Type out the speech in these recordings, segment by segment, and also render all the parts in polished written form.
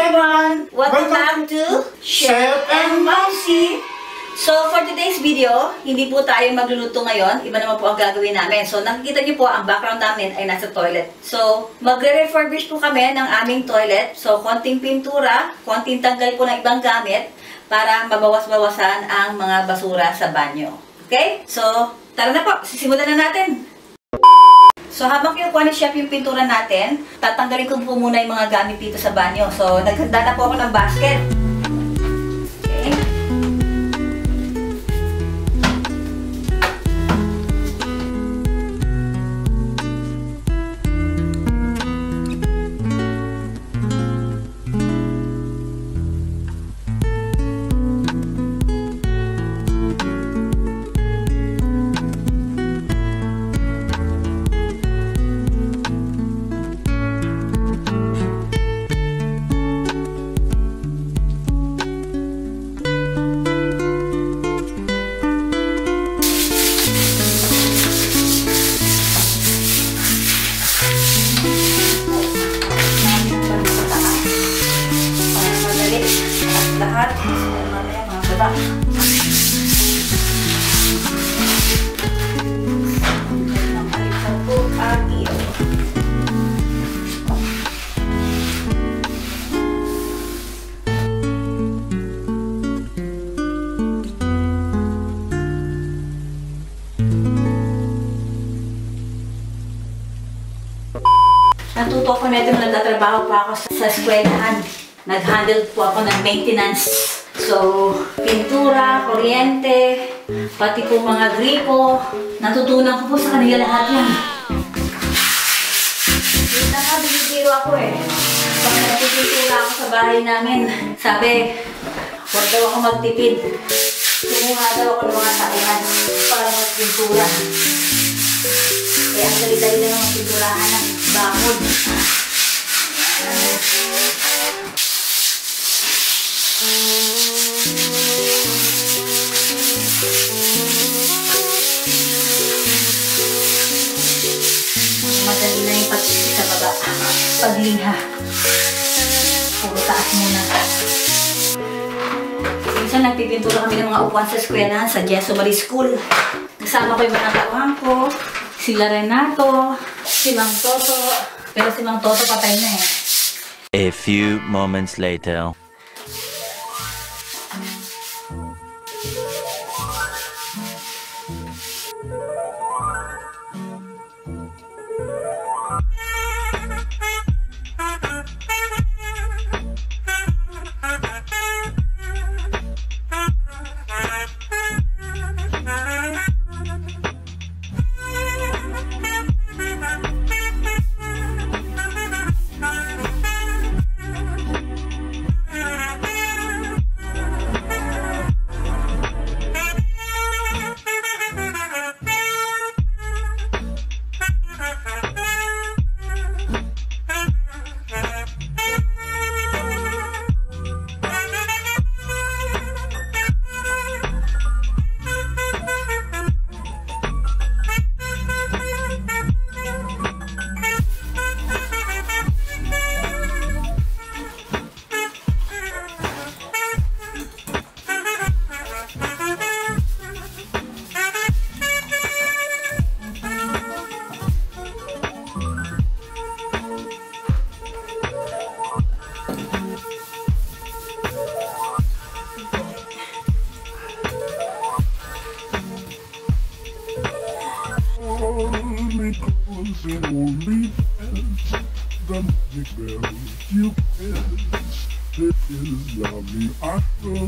everyone! Welcome back to Chef and Momsy! So, for today's video, hindi po tayo magluluto ngayon. Iba naman po ang gagawin namin. So, nakikita niyo po, ang background namin ay nasa toilet. So, magre-refurbish po kami ng aming toilet. So, konting pintura, konting tanggal po ng ibang gamit para mabawas-bawasan ang mga basura sa banyo. Okay? So, tara na po. Sisimulan na natin. So, habang kinukuha ni Chef yung pintura natin, tatanggalin ko po muna yung mga gamit dito sa banyo. So, naghanda na po ako ng basket. Okay. Lahat, mamaya mga baba. Nakalikot po ang iyo. Natuto ako na ito, nagtatrabaho pa ako sa eskwelahan. Nag-handle po ako ng maintenance. So, pintura, kuryente, pati po mga gripo. Natutunan ko po sa kanila lahat yan. Hindi na nga, bibiro ako eh. Pag nagpipintura ako sa bahay namin, sabi, huwag daw ako magtipid. Kumuha daw ako ng mga tauhan para magpintura. Eh, ang dali-dali na ng pinturahan ng bangod. Madali na yung pagsisi sa baba. Pagliha. Puro taas muna. Minsan nagpipintura kami ng mga upuan sa eskwela sa Jesu Marie School. Kasama ko yung mga tauhan ko. Sila Renato, si Mang Toto. Pero si Mang Toto patay na eh. A few moments later. And only the magic bell you kiss. It is lovely, I know.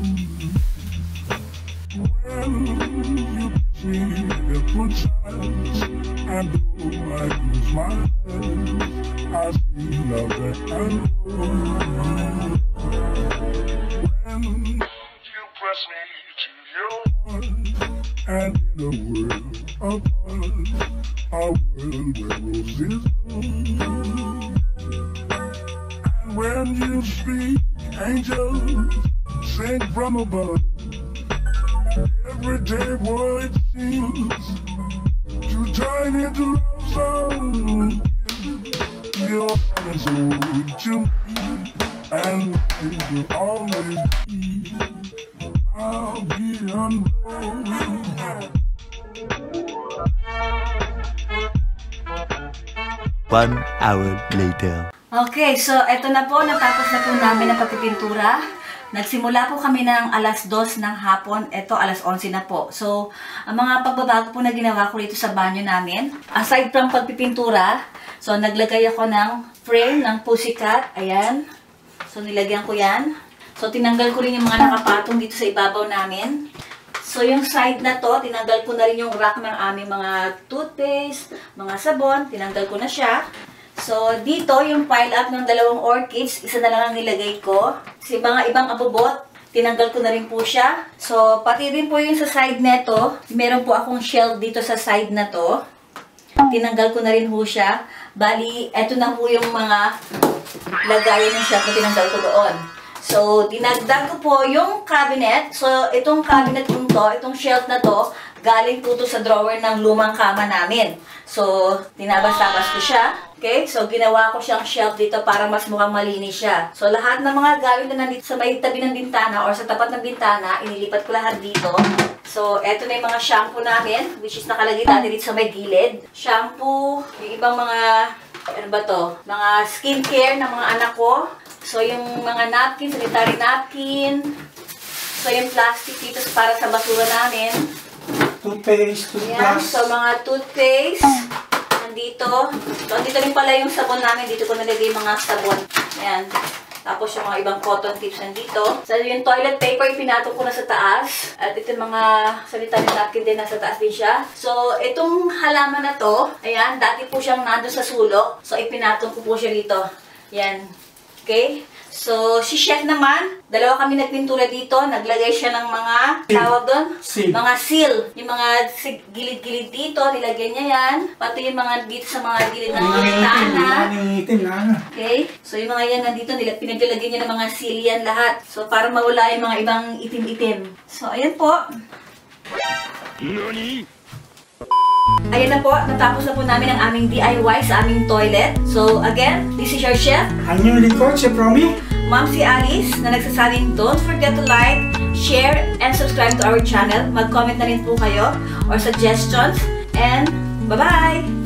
When you kiss me, it puts eyes, and though I use my hands, I see love that I know. When you press me to your heart, and in a world of fun, a world where roses bloom. And when you speak, angels sing from above. Everyday word seems to turn into love song. Your eyes hold to me, and will always be. I'll be unrolled. 1 hour later. Okay, so eto na po, natapos na po namin ang pagpipintura. Nagsimula po kami ng alas 2 ng hapon, eto alas 11 na po. So, ang mga pagbabago po na ginawa ko dito sa banyo namin, aside from pagpipintura, so naglagay ako ng frame ng pussycat, ayan. So, nilagyan ko yan. So, tinanggal ko rin yung mga nakapatong dito sa ibabaw namin. So, yung side na to, tinanggal ko na rin yung rack ng aming mga toothpaste, mga sabon, tinanggal ko na siya. So, dito, yung pile up ng 2 orchids, isa na lang ang nilagay ko. Kasi mga ibang abubot, tinanggal ko na rin po siya. So, pati rin po yung sa side neto, meron po akong shelf dito sa side na to. Tinanggal ko na rin po siya. Bali, eto na po yung mga lagayan ng shelf na tinanggal ko doon. So, dinagdag ko po yung cabinet. So, itong cabinet kong to, itong shelf na to, galing po to sa drawer ng lumang kama namin. So, tinabas-tabas ko siya. Okay? So, ginawa ko siyang shelf dito para mas mukhang malinis siya. So, lahat ng mga gamit na nandito sa may tabi ng bintana or sa tapat ng bintana, inilipat ko lahat dito. So, eto na yung mga shampoo namin, which is nakalagay natin dito sa may gilid. Shampoo, yung ibang mga, ano ba to? Mga skincare ng mga anak ko. So, yung mga napkin, sanitary napkin. So, yung plastic dito para sa basura namin. Toothpaste, Ayan, toothbrush. so mga toothpaste. Nandito. So, andito rin pala yung sabon namin. Dito ko nalagay yung mga sabon. Ayan. Tapos yung mga ibang cotton tips nandito. So, yung toilet paper, pinatong ko na sa taas. At ito yung mga sanitary napkin din, nasa taas din siya. So, itong halaman na to, ayan, dati po siyang nandun sa sulok. So, ipinatong ko po siya rito. Ayan. Okay? So, si chef naman, 2 kami nagpintura dito. Naglagay siya ng mga, tawag doon? Seal. Mga seal. Yung mga gilid-gilid dito, nilagay niya yan. Pati yung mga dito sa mga gilid ng bintana. Nangingitim na. Okay? So, yung mga yan nandito, pinaglalagay niya ng mga seal yan lahat. So, para mawala yung mga ibang itim-itim. So, ayan po. Ayan na po, natapos na po namin ang aming DIY sa aming toilet. So, again, this is your chef, Ang inyong likod, si Promi. Ma'am si Alice, na nagsasabing don't forget to like, share, and subscribe to our channel. Mag-comment na rin po kayo or suggestions. And, bye-bye!